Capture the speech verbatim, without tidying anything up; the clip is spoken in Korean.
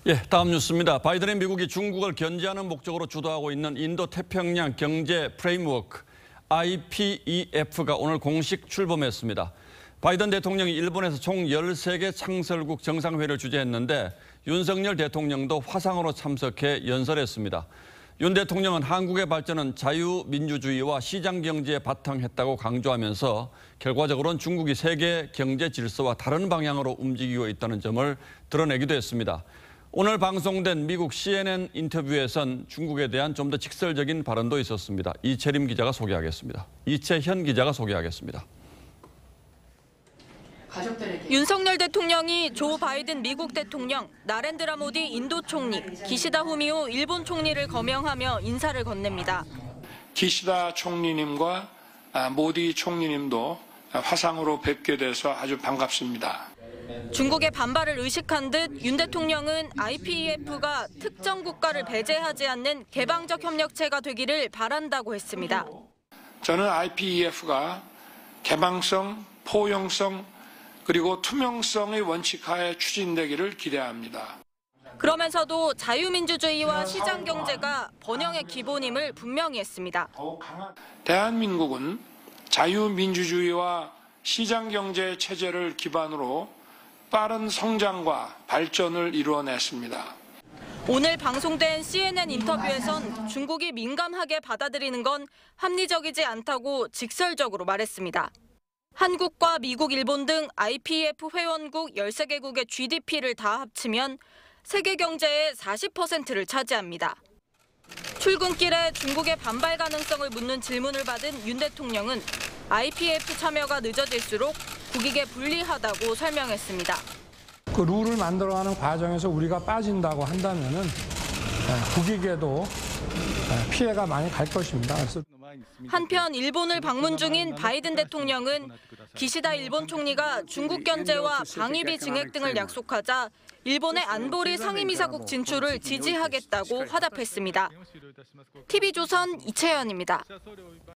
예, 다음 뉴스입니다. 바이든의 미국이 중국을 견제하는 목적으로 주도하고 있는 인도 태평양 경제 프레임워크 아이피이에프가 오늘 공식 출범했습니다. 바이든 대통령이 일본에서 총 열세 개 창설국 정상회의를 주재했는데 윤석열 대통령도 화상으로 참석해 연설했습니다. 윤 대통령은 한국의 발전은 자유민주주의와 시장경제에 바탕했다고 강조하면서 결과적으로는 중국이 세계 경제 질서와 다른 방향으로 움직이고 있다는 점을 드러내기도 했습니다. 오늘 방송된 미국 씨엔엔 인터뷰에선 중국에 대한 좀 더 직설적인 발언도 있었습니다. 이채림 기자가 소개하겠습니다. 이채현 기자가 소개하겠습니다. 윤석열 대통령이 조 바이든 미국 대통령, 나렌드라 모디 인도 총리, 기시다 후미오 일본 총리를 거명하며 인사를 건넵니다. 기시다 총리님과 모디 총리님도 화상으로 뵙게 돼서 아주 반갑습니다. 중국의 반발을 의식한 듯 윤 대통령은 아이피이에프가 특정 국가를 배제하지 않는 개방적 협력체가 되기를 바란다고 했습니다. 저는 아이피이에프가 개방성, 포용성, 그리고 투명성의 원칙하에 추진되기를 기대합니다. 그러면서도 자유민주주의와 시장경제가 번영의 기본임을 분명히 했습니다. 대한민국은 자유민주주의와 시장경제 체제를 기반으로 빠른 성장과 발전을 이루어냈습니다. 오늘 방송된 씨엔엔 인터뷰에선 중국이 민감하게 받아들이는 건 합리적이지 않다고 직설적으로 말했습니다. 한국과 미국, 일본 등 아이피이에프 회원국 열세 개국의 지디피를 다 합치면 세계 경제의 사십 퍼센트를 차지합니다. 출근길에 중국의 반발 가능성을 묻는 질문을 받은 윤 대통령은 아이피이에프 참여가 늦어질수록 국익에 불리하다고 설명했습니다. 그 룰을 만들어가는 과정에서 우리가 빠진다고 한다면은 국익에도 피해가 많이 갈 것입니다. 그래서 한편 일본을 방문 중인 바이든 대통령은 기시다 일본 총리가 중국 견제와 방위비 증액 등을 약속하자 일본의 안보리 상임이사국 진출을 지지하겠다고 화답했습니다. 티비조선 이채연입니다.